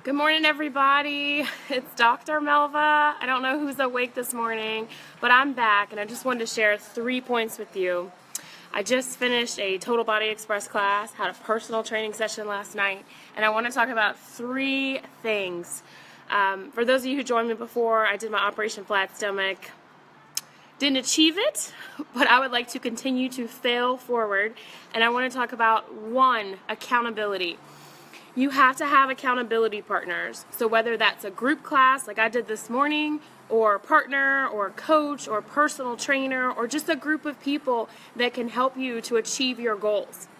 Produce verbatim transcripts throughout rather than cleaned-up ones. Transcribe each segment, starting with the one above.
Good morning, everybody. It's Doctor Melva. I don't know who's awake this morning, but I'm back, and I just wanted to share three points with you. I just finished a Total Body Express class, had a personal training session last night, and I want to talk about three things. Um, for those of you who joined me before, I did my Operation Flat Stomach. Didn't achieve it, but I would like to continue to fail forward, and I want to talk about one, accountability. You have to have accountability partners. So whether that's a group class like I did this morning, or a partner, or a coach, or a personal trainer, or just a group of people that can help you to achieve your goals.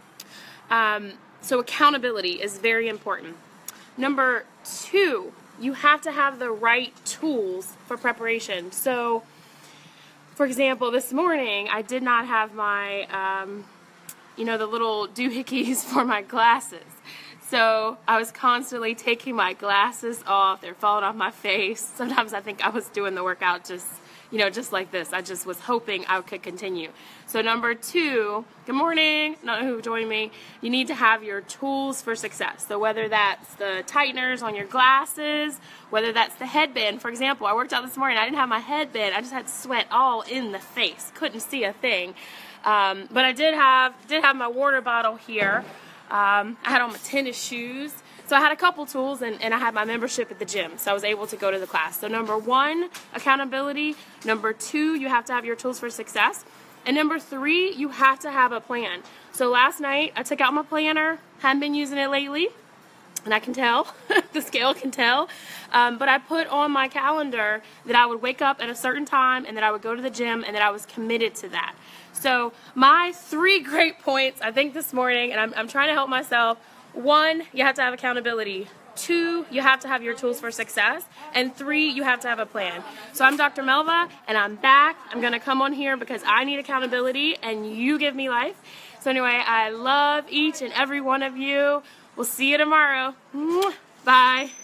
Um, so accountability is very important. Number two, you have to have the right tools for preparation. So, for example, this morning I did not have my, um, you know, the little doohickeys for my glasses. So I was constantly taking my glasses off. They're falling off my face. Sometimes I think I was doing the workout just, you know, just like this. I just was hoping I could continue. So number two, good morning, not who joined me, you need to have your tools for success. So whether that's the tighteners on your glasses, whether that's the headband. For example, I worked out this morning. I didn't have my headband. I just had sweat all in the face. Couldn't see a thing. Um, but I did have, did have my water bottle here. Um, I had on my tennis shoes. So I had a couple tools, and, and I had my membership at the gym, so I was able to go to the class. So number one, accountability. Number two, you have to have your tools for success. And number three, you have to have a plan. So last night, I took out my planner. Haven't been using it lately, and I can tell. The scale can tell. Um, but I put on my calendar that I would wake up at a certain time, and that I would go to the gym, and that I was committed to that. So my three great points, I think this morning, and I'm, I'm trying to help myself. One, you have to have accountability. Two, you have to have your tools for success. And three, you have to have a plan. So I'm Doctor Melva, and I'm back. I'm going to come on here because I need accountability, and you give me life. So anyway, I love each and every one of you. We'll see you tomorrow. Bye.